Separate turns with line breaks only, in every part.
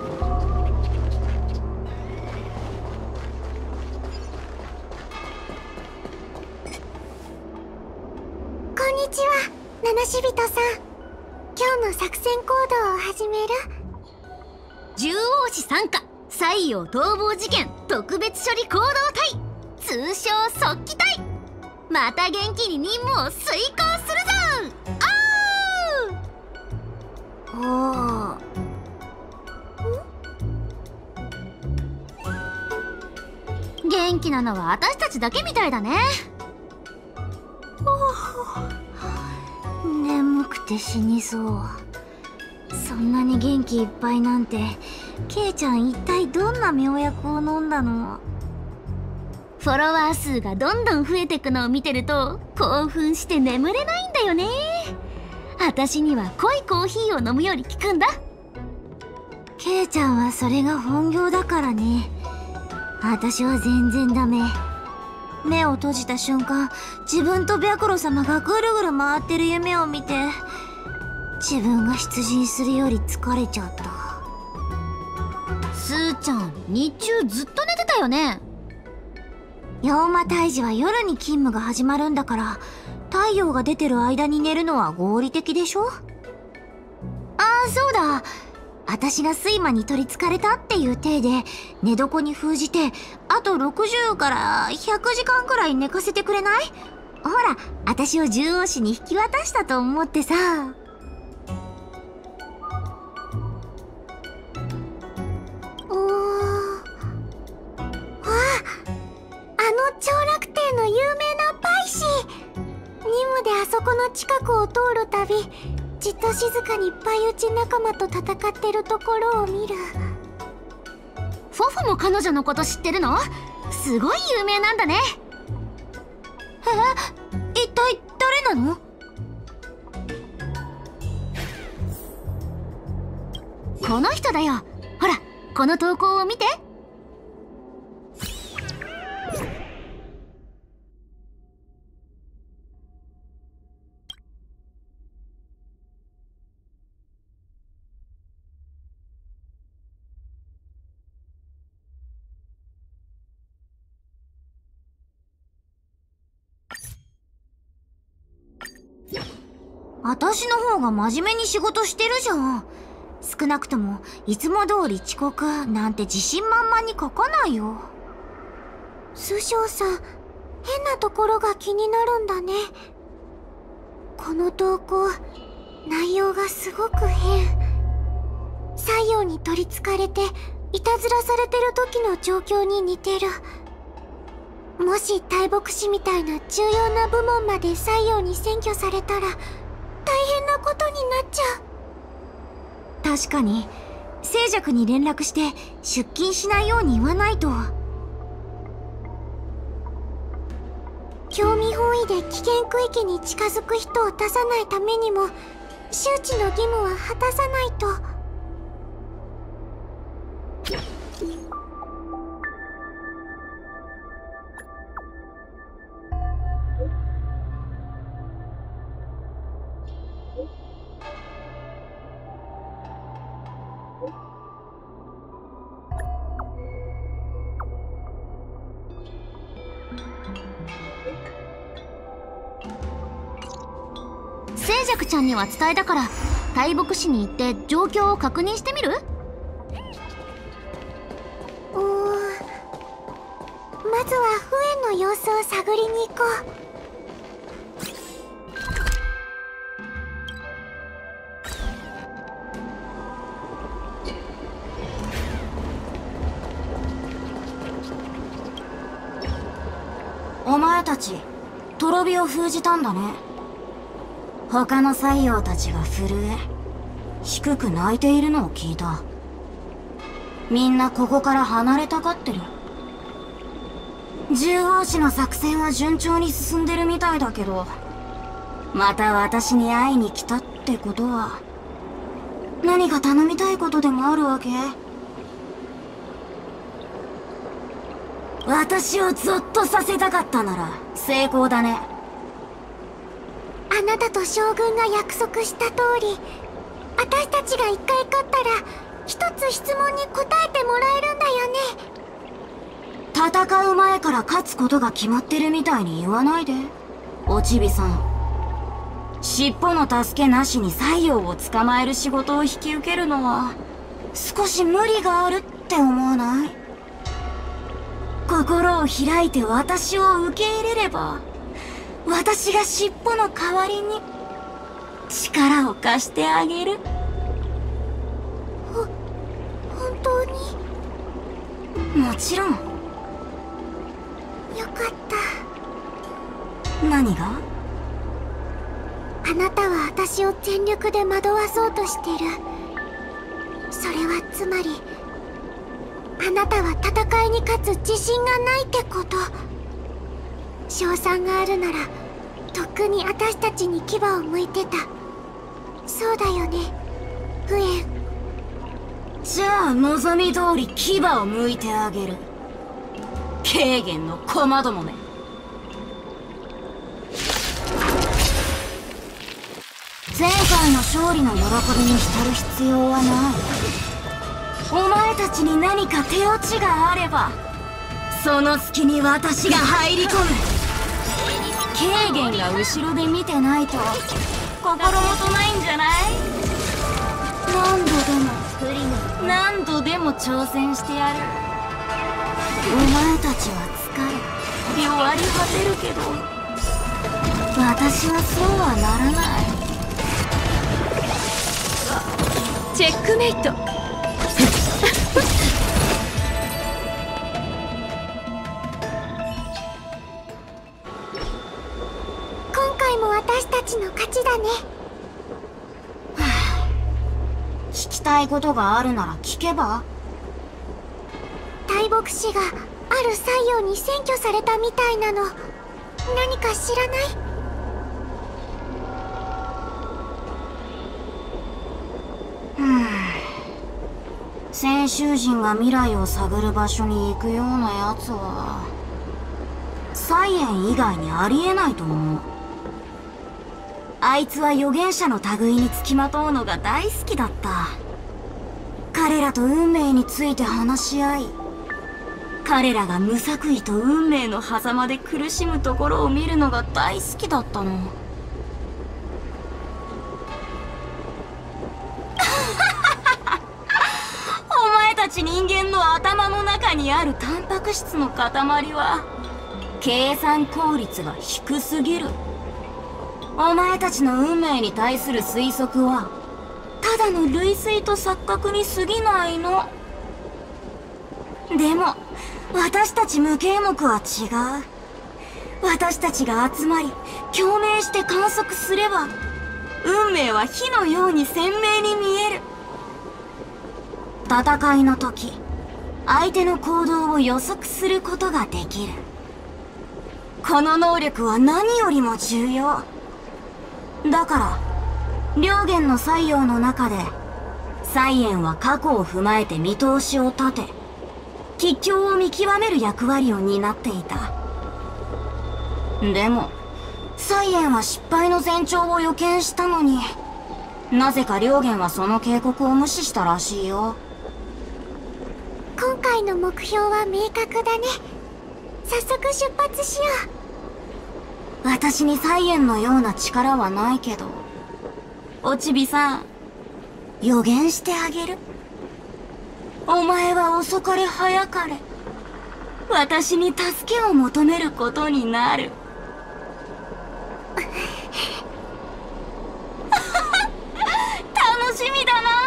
こんにちは、七死人さん。今日の作戦行動を始める。
獣王子参加西洋逃亡事件特別処理行動隊、通称速記隊。また元気に任務を遂行するぞ。
おー。
元気なのは私たちだけみたいだね。
眠くて死にそう。そんなに元気いっぱいなんて、ケイちゃん一体どんな妙薬を飲んだの？
フォロワー数がどんどん増えてくのを見てると興奮して眠れないんだよね。私には濃いコーヒーを飲むより効くんだ。
ケイちゃんはそれが本業だからね。私は全然ダメ。目を閉じた瞬間、自分と白露様がぐるぐる回ってる夢を見て、自分が出陣するより疲れちゃった。
スーちゃん、日中ずっと寝てたよね。
妖魔退治は夜に勤務が始まるんだから、太陽が出てる間に寝るのは合理的でしょ？ああ、そうだ。私が睡魔に取りつかれたっていう体で寝床に封じて、あと60から100時間くらい寝かせてくれない？ほら、私を獣王子に引き渡したと思ってさ。長楽亭の有名なパイシー。任務であそこの近くを通るたび、じっと静かにパイ打ち仲間と戦ってるところを見る。
フォフも彼女のこと知ってるの？すごい有名なんだね。
一体誰なの？
この人だよ。ほら、この投稿を見て。
私の方が真面目に仕事してるじゃん。少なくともいつも通り遅刻なんて自信満々に書かないよ。師匠さん、変なところが気になるんだね。この投稿、内容がすごく変。西洋に取りつかれていたずらされてる時の状況に似てる。もし大牧師みたいな重要な部門まで西洋に占拠されたら大変なことになっちゃう。確かに静寂に連絡して出勤しないように言わないと。興味本位で危険区域に近づく人を出さないためにも周知の義務は果たさないと。
静寂ちゃんには伝えたから、大牧師に行って状況を確認してみる？
まずはフエンの様子を探りに行こ
う。お前たち、トロビを封じたんだね。他の西洋たちが震え、低く泣いているのを聞いた。みんなここから離れたがってる。獣王子の作戦は順調に進んでるみたいだけど、また私に会いに来たってことは、何か頼みたいことでもあるわけ？私をゾッとさせたかったなら成功だね。
あなたと将軍が約束した通り、私たちが一回勝ったら一つつ質問に答えてもらえるんだよね。
戦う前から勝つことが決まってるみたいに言わないで、おちびさん。尻尾の助けなしに西洋を捕まえる仕事を引き受けるのは少し無理があるって思わない？心を開いて私を受け入れれば、私が尻尾の代わりに力を貸してあげる。
本当に？
もちろん。
よかった。
何が？
あなたは私を全力で惑わそうとしてる。それはつまり、あなたは戦いに勝つ自信がないってこと。勝算があるならとっくに私たちに牙を向いてた。そうだよね、フエン。
じゃあ望み通り牙を向いてあげる。ケーゲンの駒どもめ。前回の勝利の喜びに浸る必要はない。お前たちに何か手落ちがあれば、その隙に私が入り込む。ケーゲンが後ろで見てないと心もとないんじゃない？何度でも挑戦してやる。お前たちは疲れ弱り果てるけど、私はそうはならない。
チェックメイト。
今回も私たちの勝ちだね。
聞きたいことがあるなら聞けば？
大牧師がある西洋に占拠されたみたいなの、何か知らない？
先週人が未来を探る場所に行くようなやつはサイエン以外にありえないと思う。あいつは預言者の類につきまとうのが大好きだった。彼らと運命について話し合い、彼らが無作為と運命の狭間で苦しむところを見るのが大好きだったの。お前たち人間の頭の中にあるタンパク質の塊は計算効率が低すぎる。お前たちの運命に対する推測はただの類推と錯覚に過ぎないの。でも私たち無形目は違う。私たちが集まり共鳴して観測すれば、運命は火のように鮮明に見える。戦いの時、相手の行動を予測することができる。この能力は何よりも重要。だから両元の西洋の中でサイエンは過去を踏まえて見通しを立て、吉凶を見極める役割を担っていた。でもサイエンは失敗の前兆を予見したのに、なぜか両元はその警告を無視したらしいよ。
今回の目標は明確だね。早速出発しよう。
私にサイエンのような力はないけど、おちびさん、予言してあげる。お前は遅かれ早かれ私に助けを求めることになる。楽しみだな。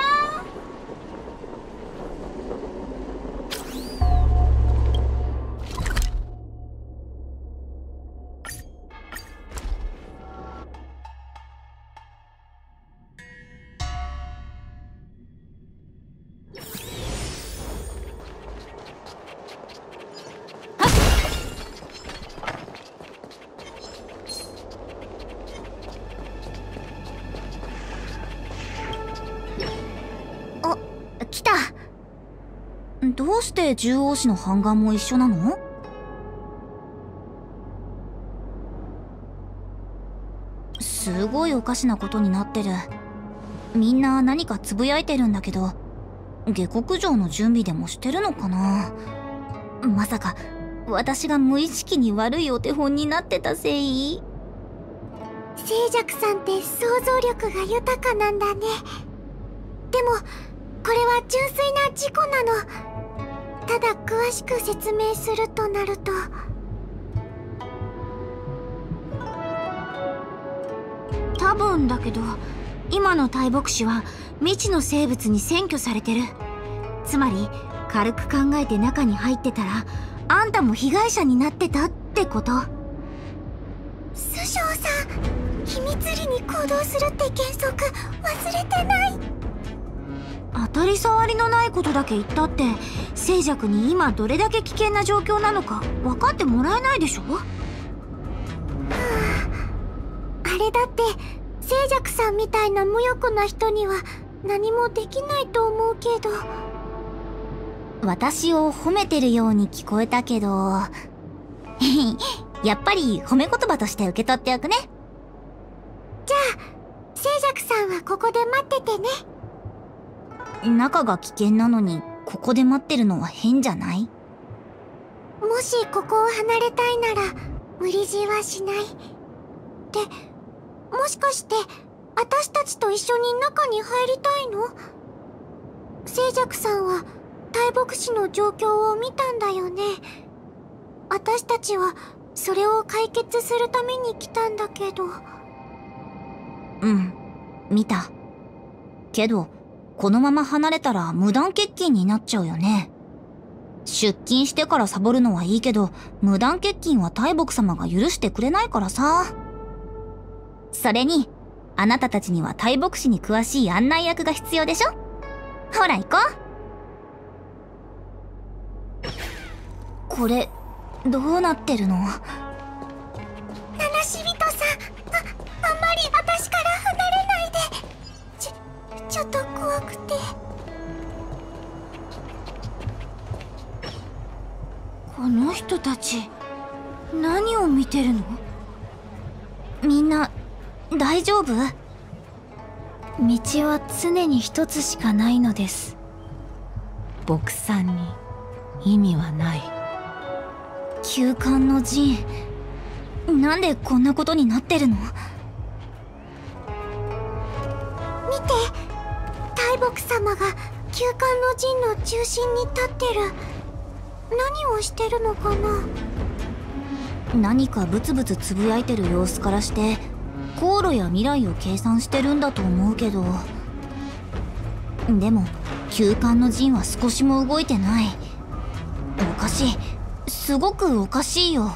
来た。どうして獣王子の半眼も一緒なの？すごいおかしなことになってる。みんな何かつぶやいてるんだけど、 下克上の準備でもしてるのかな。まさか私が無意識に悪いお手本になってたせい？
静寂さんって想像力が豊かなんだね。でもこれは純粋な事故なの。ただ詳しく説明するとなると、
多分だけど今の大牧師は未知の生物に占拠されてる。つまり軽く考えて中に入ってたらあんたも被害者になってたってこと。
師匠さん、秘密裏に行動するって原則忘れてない？
当たり障りのないことだけ言ったって静寂に今どれだけ危険な状況なのか分かってもらえないでしょ。
あれだって静寂さんみたいな無欲な人には何もできないと思うけど。
私を褒めてるように聞こえたけどやっぱり褒め言葉として受け取っておくね。
じゃあ静寂さんはここで待っててね。
中が危険なのにここで待ってるのは変じゃない？
もしここを離れたいなら無理強いはしない。で、もしかして私たちと一緒に中に入りたいの？静寂さんは大牧師の状況を見たんだよね。私たちはそれを解決するために来たんだけど。
うん、見た。けどこのまま離れたら無断欠勤になっちゃうよね。出勤してからサボるのはいいけど無断欠勤は大牧様が許してくれないからさ。それにあなたたちには大牧師に詳しい案内役が必要でしょ。ほら行こう。これどうなってるの？
七死人さん、あんまり私から離れないで。ちょっと怖くて。
この人たち何を見てるの？みんな大丈夫？道は常に一つしかないのです。
牧さんに意味はない。
休館の陣、なんでこんなことになってるの？
見て、大牧様が休館の陣の中心に立ってる。何をしてるのかな？
何かブツブツつぶやいてる様子からして航路や未来を計算してるんだと思うけど、でも休館の陣は少しも動いてない。おかしい、すごくおかしいよ。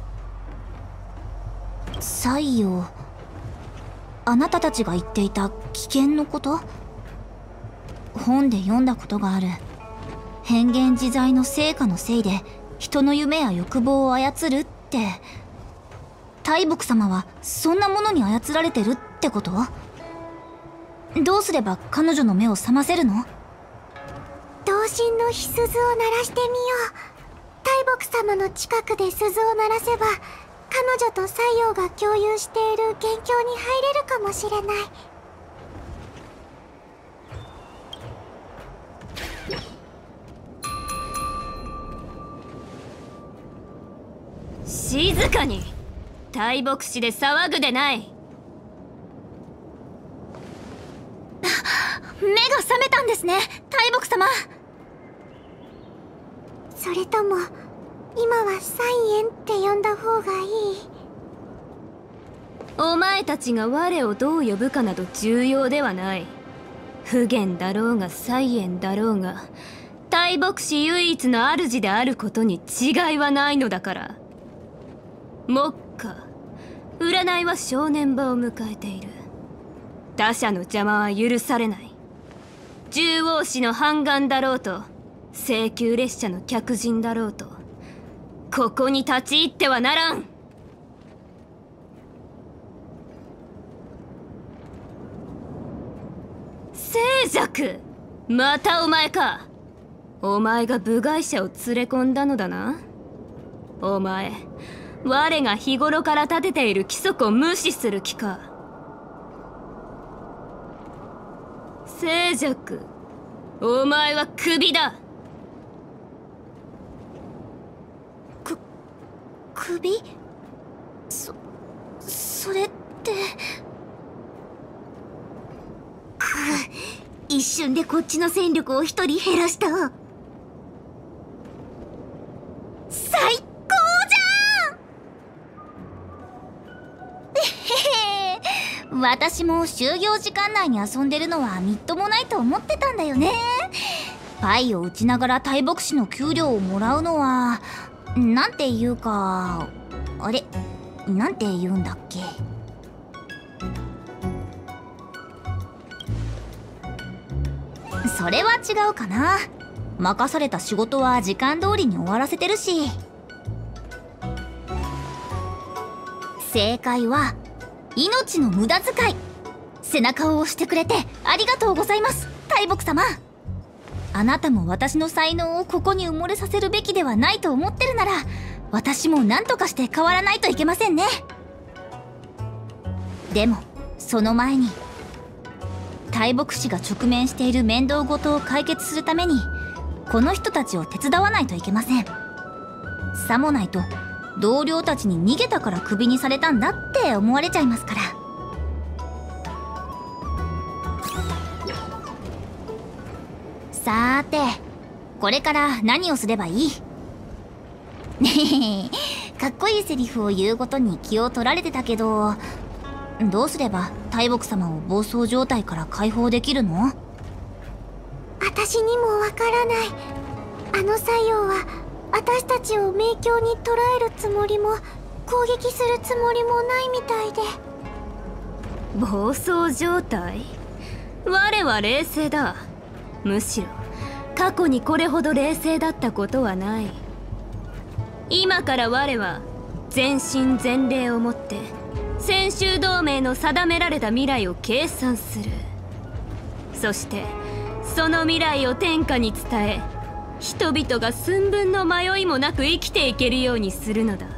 太陽、あなたたちが言っていた危険のこと？本で読んだことがある。変幻自在の成果のせいで人の夢や欲望を操るって。大牧様はそんなものに操られてるってこと？どうすれば彼女の目を覚ませるの？
同心の火鈴を鳴らしてみよう。大牧様の近くで鈴を鳴らせば彼女と西洋が共有している元凶に入れるかもしれない。
静かに。大牧師で騒ぐでない。
目が覚めたんですね、大牧様。
それとも今はサイエンって呼んだ方がいい？
お前たちが我をどう呼ぶかなど重要ではない。不言だろうがサイエンだろうが大牧師唯一の主であることに違いはないのだから。目下占いは正念場を迎えている。他者の邪魔は許されない。獣王子の半眼だろうと請求列車の客人だろうとここに立ち入ってはならん。静寂、またお前か。お前が部外者を連れ込んだのだな。お前、我が日頃から立てている規則を無視する気か。静寂、 お前はクビだ。
首？それって。一瞬でこっちの戦力を一人減らした。最高じゃん。私も就業時間内に遊んでるのはみっともないと思ってたんだよね。パイを打ちながら大牧師の給料をもらうのはなんていうか、あれなんて言うんだっけ。それは違うかな。任された仕事は時間通りに終わらせてるし。正解は命の無駄遣い。背中を押してくれてありがとうございます、大牧様。あなたも私の才能をここに埋もれさせるべきではないと思ってるなら、私も何とかして変わらないといけませんね。でもその前に大牧師が直面している面倒事を解決するためにこの人たちを手伝わないといけません。さもないと同僚たちに逃げたからクビにされたんだって思われちゃいますから。さーて、これから何をすればいい？ねえ、かっこいいセリフを言うことに気を取られてたけど、どうすれば大牧様を暴走状態から解放できるの？
私にもわからない。あの作用は私たちを迷宮に捕らえるつもりも攻撃するつもりもないみたいで。
暴走状態？我は冷静だ。むしろ過去にこれほど冷静だったことはない。今から我は全身全霊をもって専修同盟の定められた未来を計算する。そしてその未来を天下に伝え、人々が寸分の迷いもなく生きていけるようにするのだ。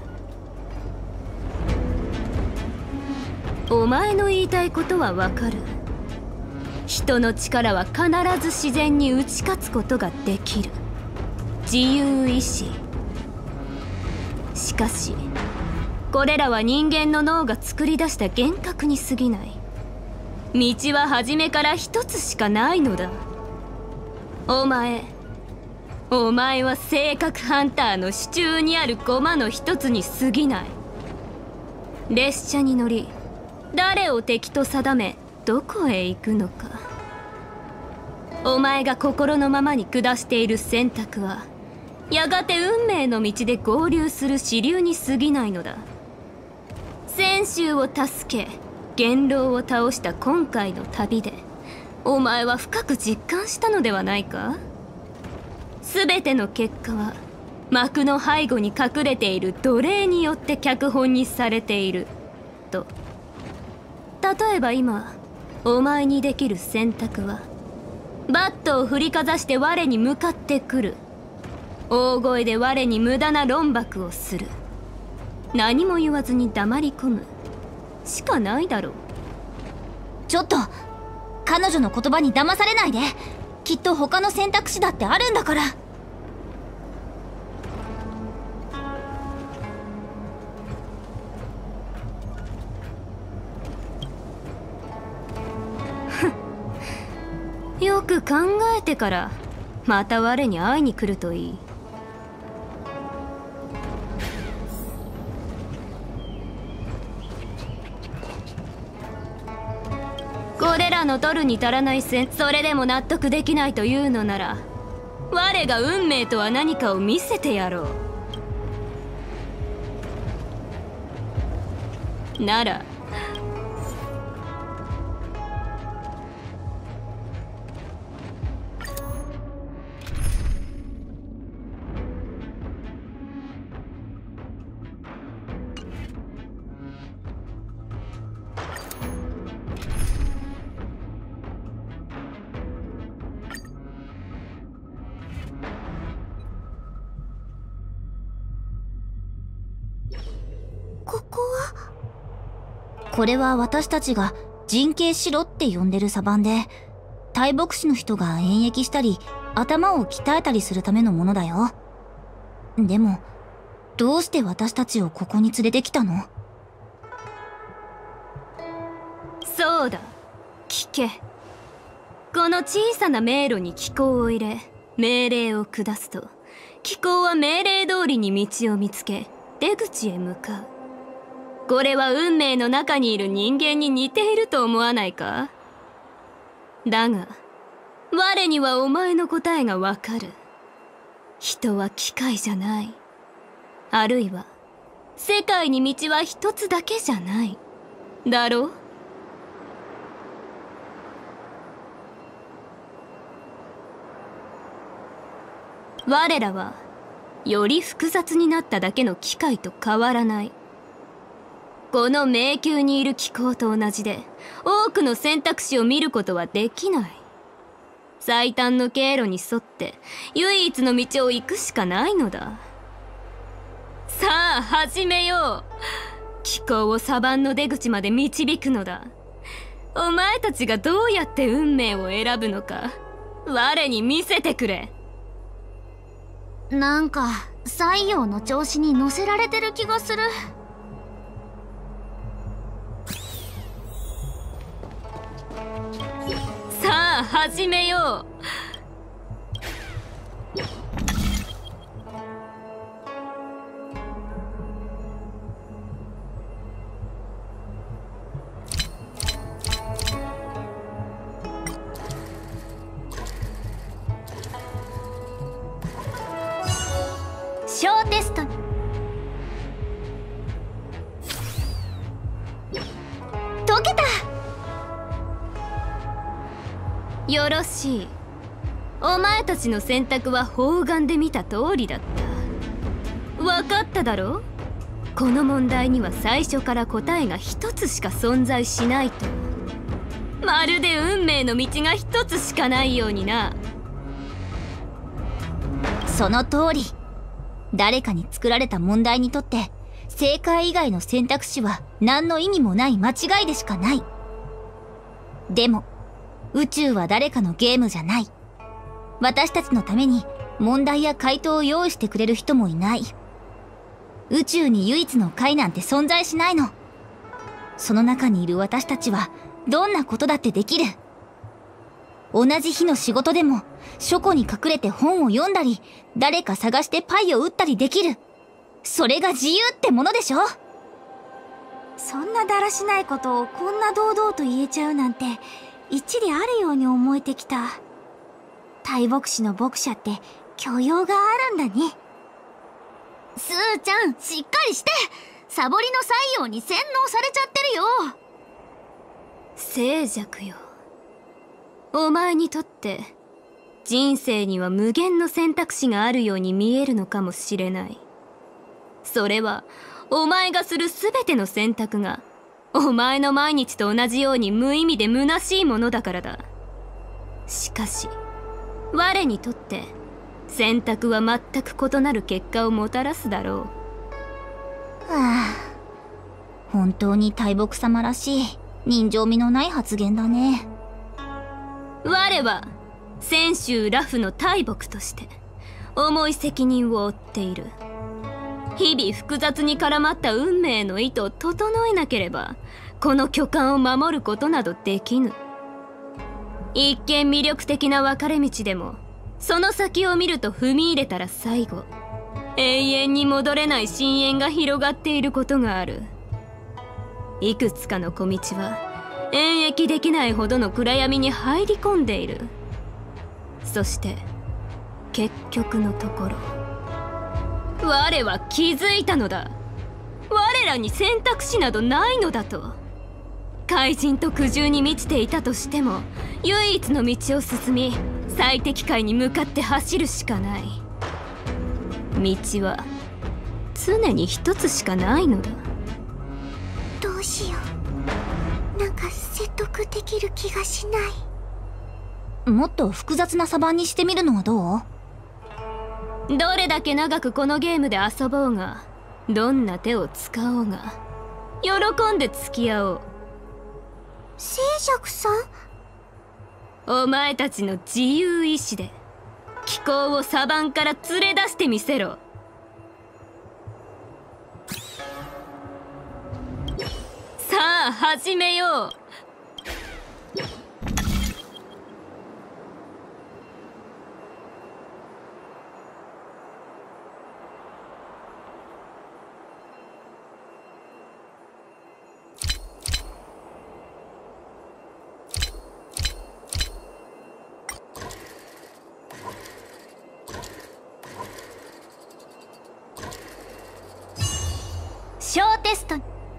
お前の言いたいことはわかる。人の力は必ず自然に打ち勝つことができる。自由意志。しかしこれらは人間の脳が作り出した幻覚に過ぎない。道は初めから一つしかないのだ。お前は性格ハンターの手中にある駒の一つに過ぎない。列車に乗り誰を敵と定めどこへ行くのか。お前が心のままに下している選択はやがて運命の道で合流する支流に過ぎないのだ。泉州を助け元老を倒した今回の旅でお前は深く実感したのではないか。全ての結果は幕の背後に隠れている奴隷によって脚本にされていると。例えば今お前にできる選択はバットを振りかざして我に向かってくる。大声で我に無駄な論駁をする。何も言わずに黙り込むしかないだろう。
ちょっと彼女の言葉に騙されないで。きっと他の選択肢だってあるんだから。
よく考えてからまた我に会いに来るといい。これらの取るに足らない線、それでも納得できないというのなら我が運命とは何かを見せてやろう。なら
ここは？
これは私たちが陣形しろって呼んでるサバンで、 大牧師の人が演繹したり頭を鍛えたりするためのものだよ。でもどうして私たちをここに連れてきたの？
そうだ、聞け。この小さな迷路に機構を入れ命令を下すと、機構は命令通りに道を見つけ出口へ向かう。これは運命の中にいる人間に似ていると思わないか？だが我にはお前の答えがわかる。人は機械じゃない。あるいは世界に道は一つだけじゃないだろう。我らはより複雑になっただけの機械と変わらない。この迷宮にいる機構と同じで多くの選択肢を見ることはできない。最短の経路に沿って唯一の道を行くしかないのだ。さあ始めよう。機構をサバンの出口まで導くのだ。お前たちがどうやって運命を選ぶのか我に見せてくれ。
なんか西洋の調子に乗せられてる気がする。
さあ始めよう。
小テストに解けた。
よろしい。お前たちの選択は方眼で見た通りだった。分かっただろう。この問題には最初から答えが一つしか存在しないと。まるで運命の道が一つしかないようにな。
その通り。誰かに作られた問題にとって正解以外の選択肢は何の意味もない間違いでしかない。でも宇宙は誰かのゲームじゃない。私たちのために問題や回答を用意してくれる人もいない。宇宙に唯一の解なんて存在しないの。その中にいる私たちはどんなことだってできる。同じ日の仕事でも書庫に隠れて本を読んだり誰か探してパイを打ったりできる。それが自由ってものでしょ。
そんなだらしないことをこんな堂々と言えちゃうなんて一理あるように思えてきた。大牧師の牧者って教養があるんだね。
スーちゃんしっかりして。サボりの採用に洗脳されちゃってるよ。
静寂よ。お前にとって人生には無限の選択肢があるように見えるのかもしれない。それはお前がする全ての選択がお前の毎日と同じように無意味で虚しいものだからだ。しかし我にとって選択は全く異なる結果をもたらすだろ
う。はあ、本当に大牧様らしい人情味のない発言だね。
我は泉州ラフの大牧として重い責任を負っている。日々複雑に絡まった運命の意図を整えなければこの巨漢を守ることなどできぬ。一見魅力的な分かれ道でもその先を見ると踏み入れたら最後永遠に戻れない深淵が広がっていることがある。いくつかの小道は演繹できないほどの暗闇に入り込んでいる。そして結局のところ我は気づいたのだ。我らに選択肢などないのだと。怪人と苦渋に満ちていたとしても唯一の道を進み最適解に向かって走るしかない。道は常に一つしかないのだ。
どうしよう。なんか説得できる気がしない。
もっと複雑なサバンにしてみるのはどう？
どれだけ長くこのゲームで遊ぼうがどんな手を使おうが喜んで付き合おう。
静寂さん？
お前たちの自由意志で気候をサバンから連れ出してみせろ。さあ始めよう。
小テスト。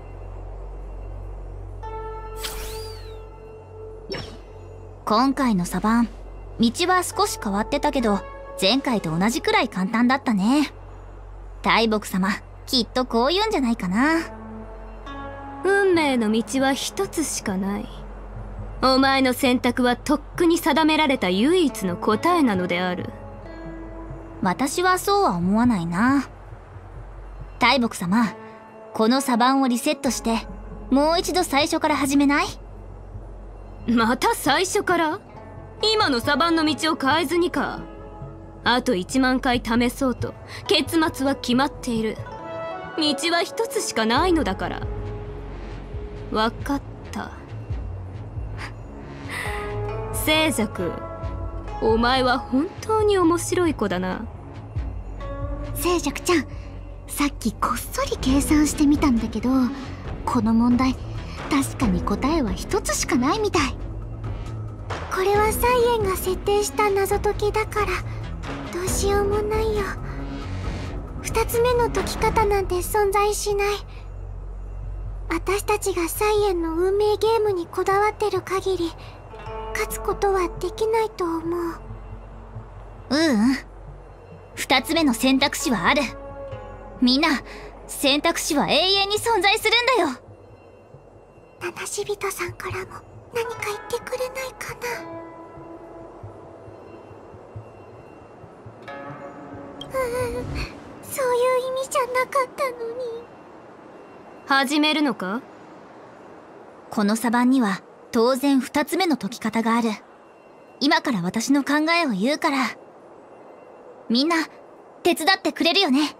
今回のサバン、道は少し変わってたけど、前回と同じくらい簡単だったね。大木様、きっとこう言うんじゃないかな。
運命の道は一つしかない。お前の選択はとっくに定められた唯一の答えなのである。
私はそうは思わないな。大木様、このサバンをリセットして、もう一度最初から始めない？
また最初から？今のサバンの道を変えずにか。あと1万回試そうと結末は決まっている。道は一つしかないのだから。わかった。静寂、お前は本当に面白い子だな。
静寂ちゃん、さっきこっそり計算してみたんだけど、この問題確かに答えは一つしかないみたい。これはサイエンが設定した謎解きだからどうしようもないよ。2つ目の解き方なんて存在しない。私たちがサイエンの運命ゲームにこだわってる限り勝つことはできないと思う。
2つ目の選択肢はある。みんな、選択肢は永遠に存在するんだよ。
七死人さんからも何か言ってくれないかな。そういう意味じゃなかったのに。
始めるのか？
このサバンには当然2つ目の解き方がある。今から私の考えを言うから、みんな手伝ってくれるよね。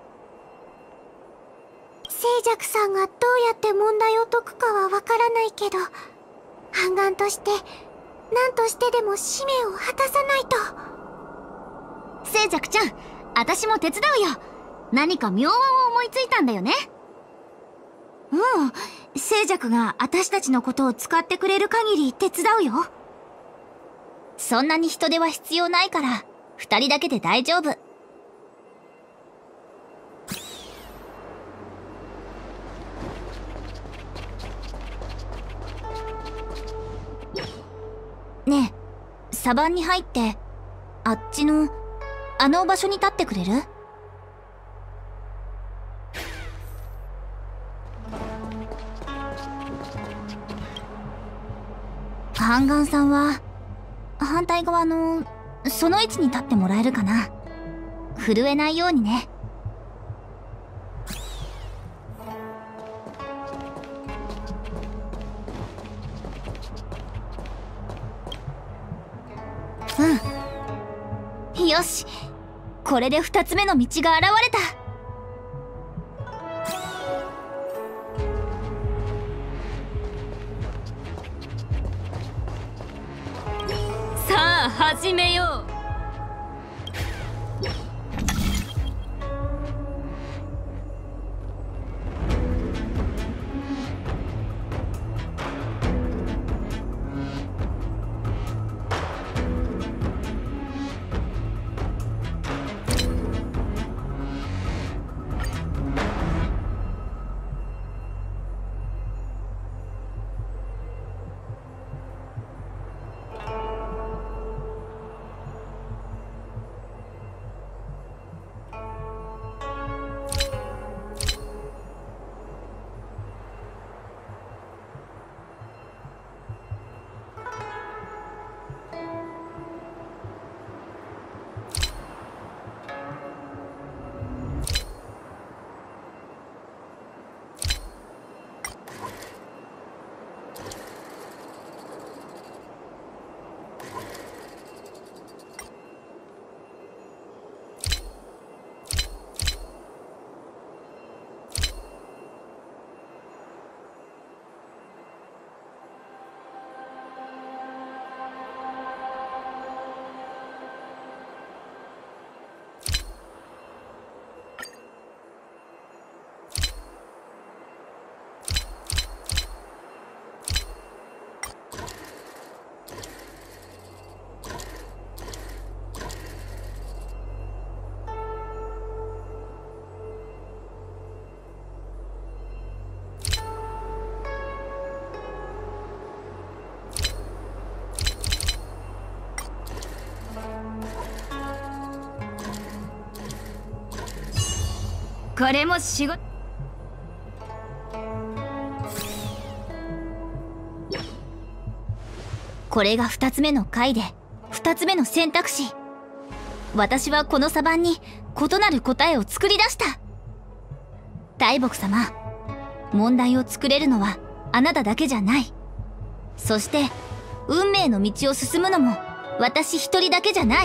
静寂さんがどうやって問題を解くかはわからないけど、半眼として何としてでも使命を果たさないと。
静寂ちゃん、私も手伝うよ。何か妙案を思いついたんだよね。静寂が私たちのことを使ってくれる限り手伝うよ。そんなに人手は必要ないから2人だけで大丈夫。ねえ、サバンに入ってあっちのあの場所に立ってくれる？半眼さんは反対側のその位置に立ってもらえるかな。震えないようにね。よし、これで2つ目の道が現れた。
さあ始めよう。 これも仕事。
これが2つ目の回で2つ目の選択肢。私はこのサバンに異なる答えを作り出した。大木様、問題を作れるのはあなただけじゃない。そして運命の道を進むのも私一人だけじゃない。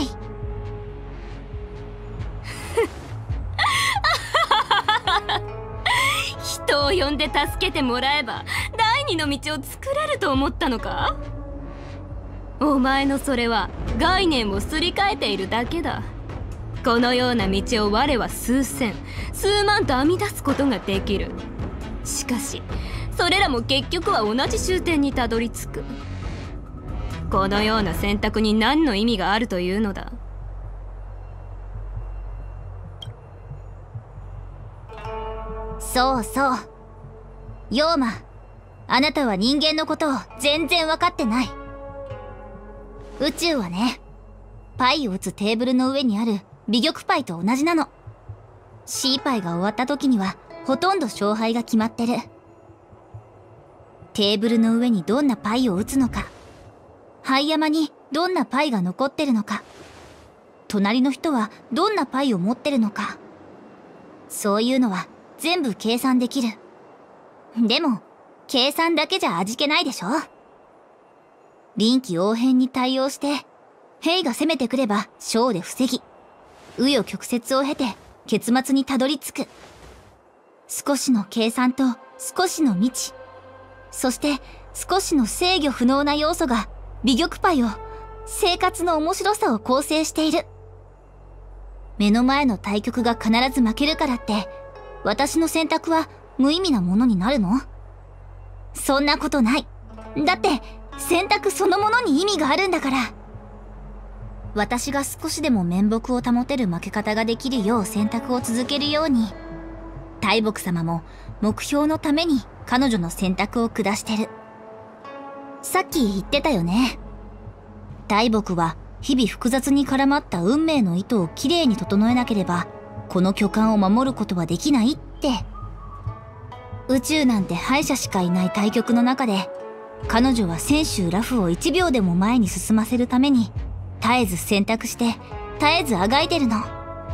人を呼んで助けてもらえば第二の道を作れると思ったのか？お前のそれは概念をすり替えているだけだ。このような道を我は数千数万と編み出すことができる。しかしそれらも結局は同じ終点にたどり着く。このような選択に何の意味があるというのだ。
そうそう。ヨーマ、あなたは人間のことを全然分かってない。宇宙はね、パイを打つテーブルの上にある美玉パイと同じなの。C パイが終わった時にはほとんど勝敗が決まってる。テーブルの上にどんなパイを打つのか、灰山にどんなパイが残ってるのか、隣の人はどんなパイを持ってるのか、そういうのは全部計算できる。でも計算だけじゃ味気ないでしょ。臨機応変に対応して兵が攻めてくれば小で防ぎ、紆余曲折を経て結末にたどり着く。少しの計算と少しの未知、そして少しの制御不能な要素が美玉パイを、生活の面白さを構成している。目の前の対局が必ず負けるからって私の選択は無意味なものになるの？そんなことない。だって選択そのものに意味があるんだから。私が少しでも面目を保てる負け方ができるよう選択を続けるように、大木様も目標のために彼女の選択を下してる。さっき言ってたよね。大木は日々複雑に絡まった運命の糸をきれいに整えなければこの巨漢を守ることはできないって。宇宙なんて敗者しかいない対局の中で、彼女は千秋ラフを1秒でも前に進ませるために絶えず選択して絶えずあがいてるの。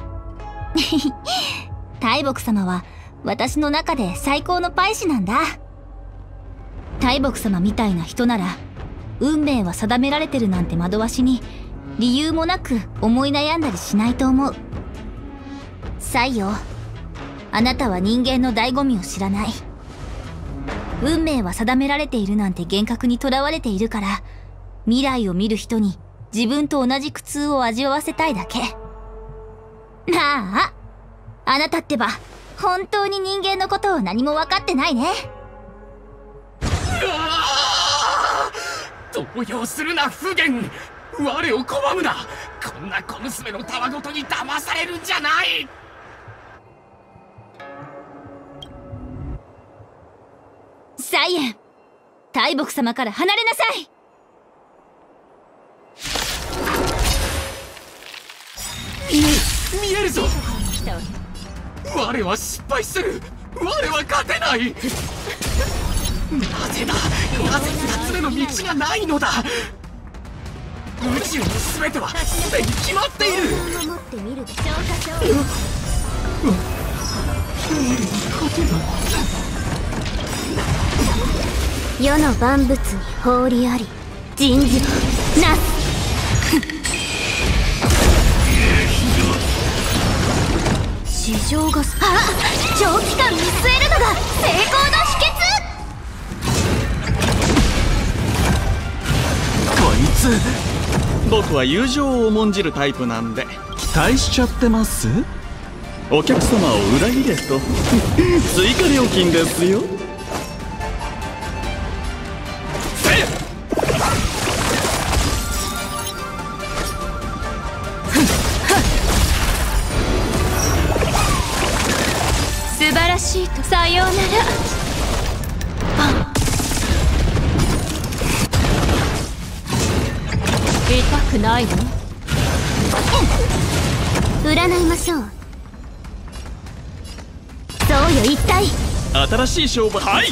大木様は私の中で最高のパイ師なんだ。大木様みたいな人なら運命は定められてるなんて惑わしに理由もなく思い悩んだりしないと思う。西洋、あなたは人間の醍醐味を知らない。運命は定められているなんて幻覚にとらわれているから、未来を見る人に自分と同じ苦痛を味わわせたいだけ。あなたってば本当に人間のことを何も分かってないね。
動揺するな不言。我を拒むな。こんな小娘のたわごとに騙されるんじゃない。
サイエン、大木様から離れなさい。
見えるぞ。我は失敗する。我は勝てない。なぜだ。なぜ2つ目の道がないのだ。宇宙の全てはすでに決まっている。
守ってみるでしょ
世の万物に放りあり、人事なす。市場が長期間見据えるのが成功の秘訣。
こいつ、僕は友情を重んじるタイプなんで期待しちゃってます。お客様を裏切れと追加料金ですよ。
素晴らしいとさようなら。痛くないの？ 占いましょう。そうよ、一体
新しい商売。はい。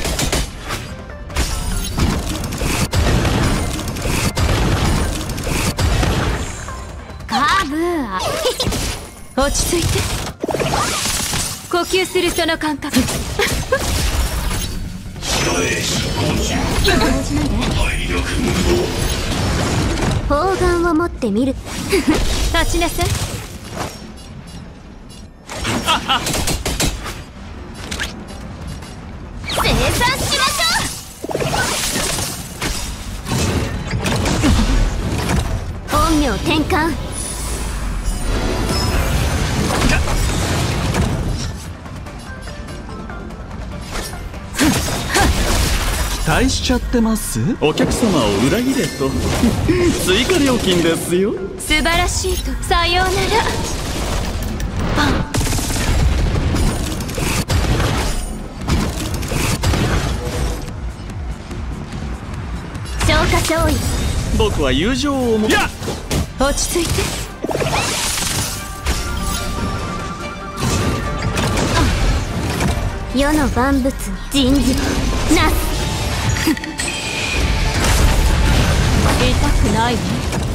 カーブ落ち着いて、呼吸するその感覚。砲丸を持ってみる。立ちなさい。生産しましょう。本名転換。
期待しちゃってます？お客様を裏切れと追加料金ですよ。
素晴らしいと。さようなら。消化勝利。
僕は友情を思う。
落ち着いて。世の万物に人事をなす。痛くないね。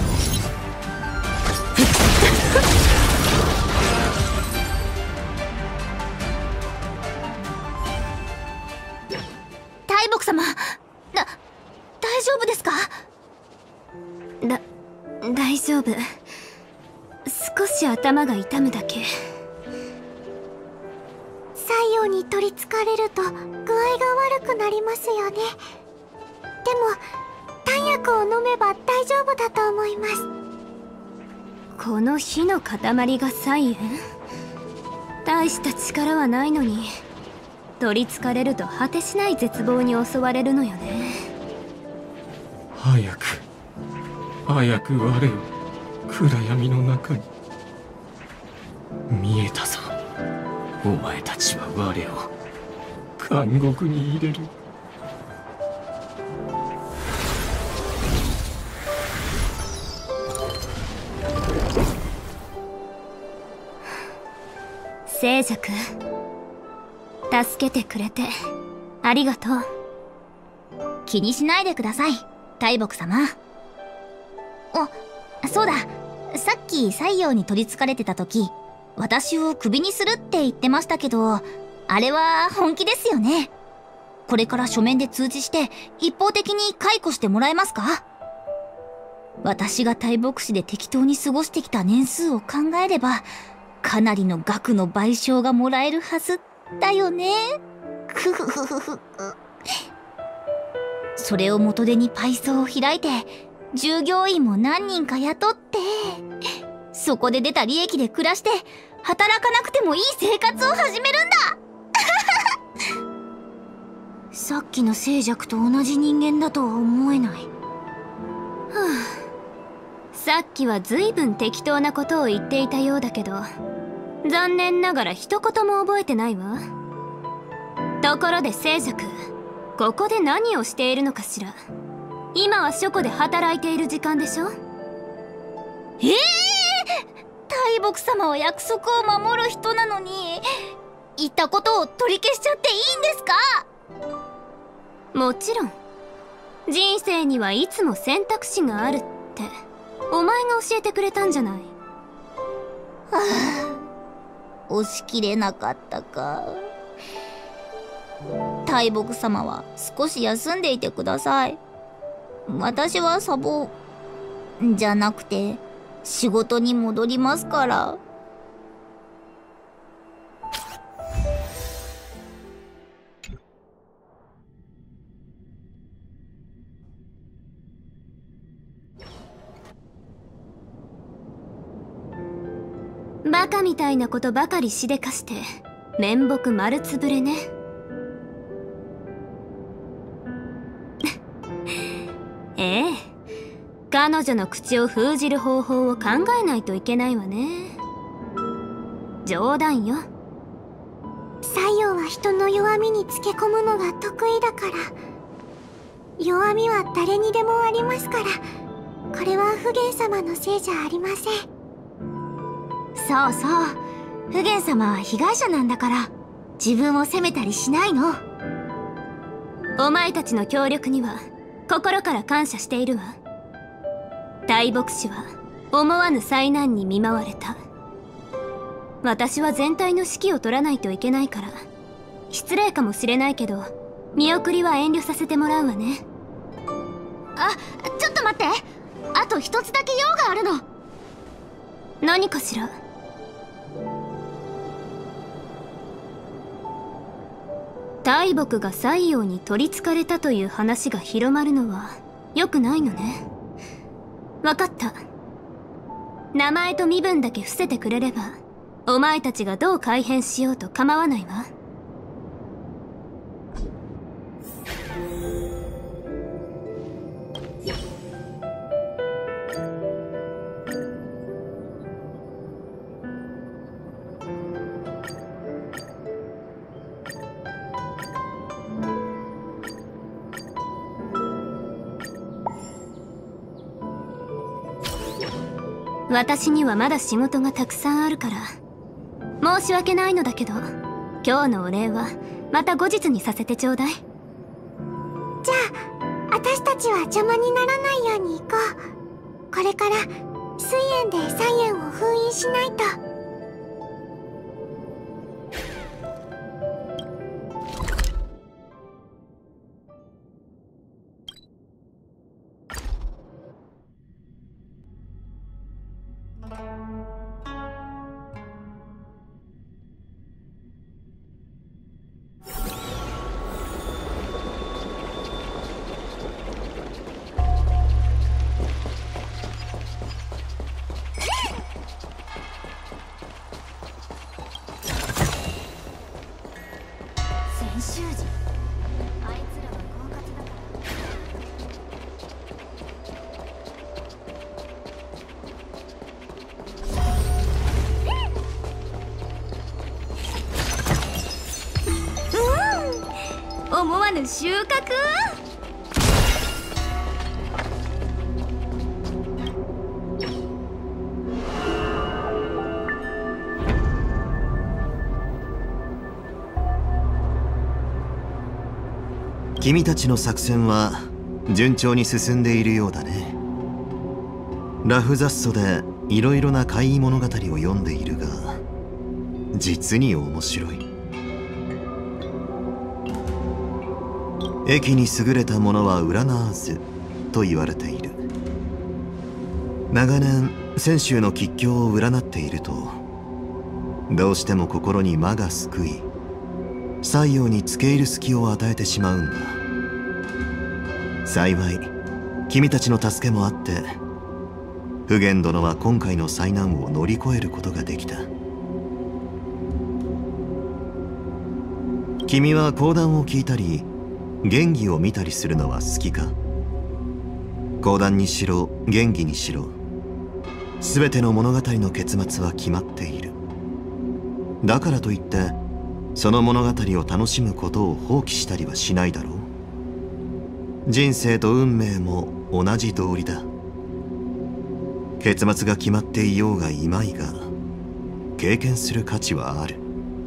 大木様、大丈夫ですか？
大丈夫。少し頭が痛むだけ。
太陽に取りつかれると具合が悪くなりますよね。でも弾薬を飲めば大丈夫だと思います。
この火の塊が菜園？大した力はないのに取りつかれると果てしない絶望に襲われるのよね。
早く我を暗闇の中に。見えたぞ、お前たちは我を監獄に入れる。
聖者君、助けてくれてありがとう。
気にしないでください、大木様。そうだ、さっき西洋に取りつかれてた時、私をクビにするって言ってましたけど、あれは本気ですよね。これから書面で通知して一方的に解雇してもらえますか？私が大牧師で適当に過ごしてきた年数を考えれば、かなりの額の賠償がもらえるはずだよね。ふふふふふ。それを元手にパイソーを開いて、従業員も何人か雇って、そこで出た利益で暮らして、働かなくてもいい生活を始めるんだ。
さっきの静寂と同じ人間だとは思えない。
さっきは随分適当なことを言っていたようだけど、残念ながら一言も覚えてないわ。ところで静寂、ここで何をしているのかしら。今は書庫で働いている時間でしょ？
大木様は約束を守る人なのに、言ったことを取り消しちゃっていいんですか？
もちろん。人生にはいつも選択肢があるって、お前が教えてくれたんじゃない。
押し切れなかったか。大木様は少し休んでいてください。私はサボじゃなくて仕事に戻りますから。
バカみたいなことばかりしでかして面目丸つぶれね。ええ、彼女の口を封じる方法を考えないといけないわね。冗談よ。
太陽は人の弱みにつけ込むのが得意だから。弱みは誰にでもありますから、これは普賢様のせいじゃありません。
そうそう。普賢様は被害者なんだから、自分を責めたりしないの。
お前たちの協力には心から感謝しているわ。大牧師は思わぬ災難に見舞われた。私は全体の指揮を取らないといけないから、失礼かもしれないけど見送りは遠慮させてもらうわね。
あ、ちょっと待って。あと一つだけ用があるの。
何かしら。大木が西洋に取りつかれたという話が広まるのは良くないのね。分かった。名前と身分だけ伏せてくれれば、お前たちがどう改変しようと構わないわ。私にはまだ仕事がたくさんあるから申し訳ないのだけど、今日のお礼はまた後日にさせてちょうだい。
じゃあ私たちは邪魔にならないように行こう。これから水炎で菜園を封印しないと。
思わぬ収穫。
君たちの作戦は順調に進んでいるようだね。ラフザッソでいろいろな怪異物語を読んでいるが、実に面白い。駅に優れたものは占わずと言われている。長年泉州の吉凶を占っていると、どうしても心に魔が救い、西洋に付け入る隙を与えてしまうんだ。幸い君たちの助けもあって、普賢殿は今回の災難を乗り越えることができた。君は講談を聞いたり玄儀を見たりするのは好きか？講談にしろ玄儀にしろ、全ての物語の結末は決まっている。だからといってその物語を楽しむことを放棄したりはしないだろう。人生と運命も同じ道理だ。結末が決まっていようがいまいが、経験する価値はある。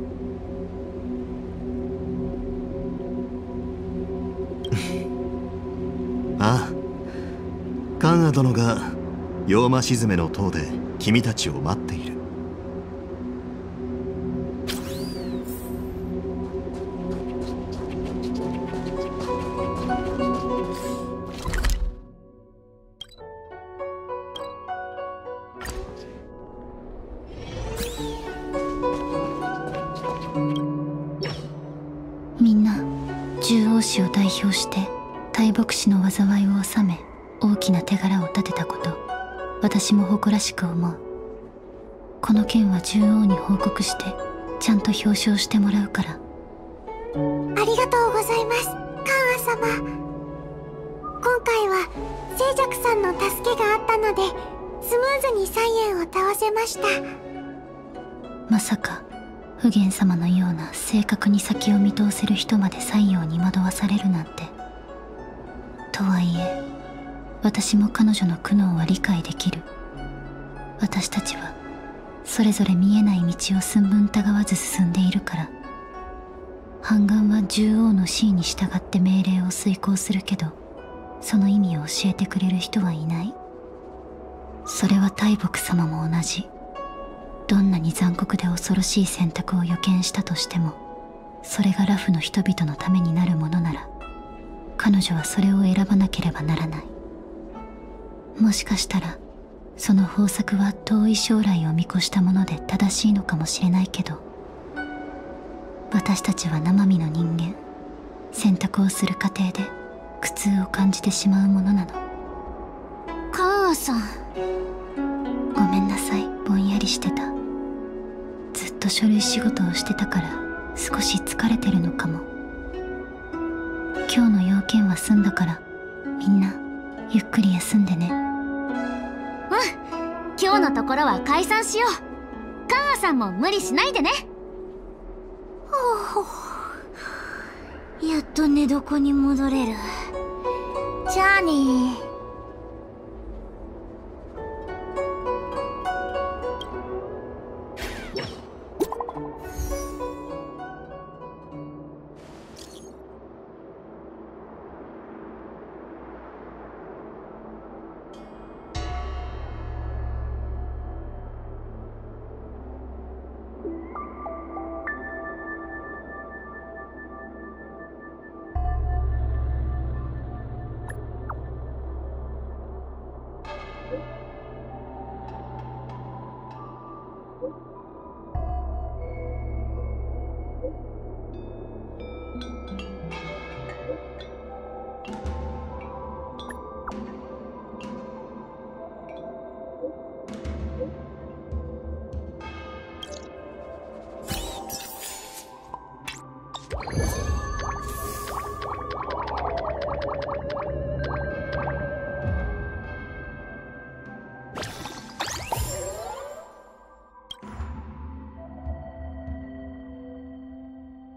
ああ、カンア殿が妖魔鎮めの塔で君たちを待っている。
みんな獣王氏を代表して大牧師の災いを収め、大きな手柄を立てたこと、私も誇らしく思う。この件は獣王に報告してちゃんと表彰してもらうから。
ありがとうございます、カンア様。今回は静寂さんの助けがあったのでスムーズに菜園を倒せました。
まさか普賢様のような正確に先を見通せる人まで西洋に惑わされるなんて。とはいえ私も彼女の苦悩は理解できる。私たちはそれぞれ見えない道を寸分たがわず進んでいるから。半眼は獣王の指示に従って命令を遂行するけど、その意味を教えてくれる人はいない。それは大木様も同じ。どんなに残酷で恐ろしい選択を予見したとしても、それがラフの人々のためになるものなら、彼女はそれを選ばなければならない。もしかしたらその方策は遠い将来を見越したもので正しいのかもしれないけど、私たちは生身の人間、選択をする過程で苦痛を感じてしまうものなの。
カンアさん、
ごめんなさい、ぼんやりしてた。ずっと書類仕事をしてたから少し疲れてるのかも。今日の要件は済んだから、みんなゆっくり休んでね。
今日のところは解散しよう。カンアさんも無理しないでね。やっと寝床に戻れる。じゃあねー。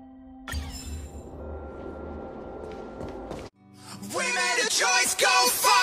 We made a choice, go for